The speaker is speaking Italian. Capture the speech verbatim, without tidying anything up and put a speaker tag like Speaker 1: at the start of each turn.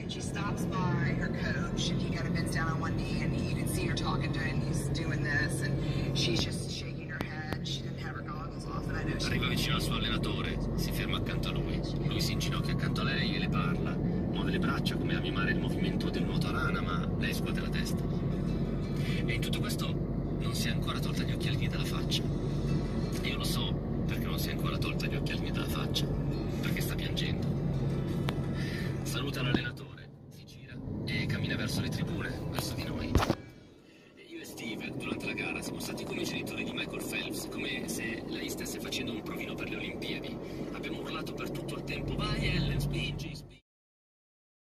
Speaker 1: and she stops by her coach, and he kind of bends down on one knee, and you can see her talking to him, he's doing this, and she's just shaking her head. She didn't have her goggles off, and I know she...
Speaker 2: Arriva vicino al suo allenatore, si ferma accanto a lui. Lui si inginocchia accanto a lei e le parla. Muove le braccia come a mimare il movimento del nuoto a rana, ma lei scuote la testa. E in tutto questo non si è ancora tolta gli occhialini dalla faccia. E io lo so perché non si è ancora tolta gli occhialini dalla faccia. Perché sta piangendo. Saluta l'allenatore, si gira e cammina verso le tribune, verso di noi. E io e Steve, durante la gara, siamo stati come i genitori di Michael Phelps, come se lei stesse facendo un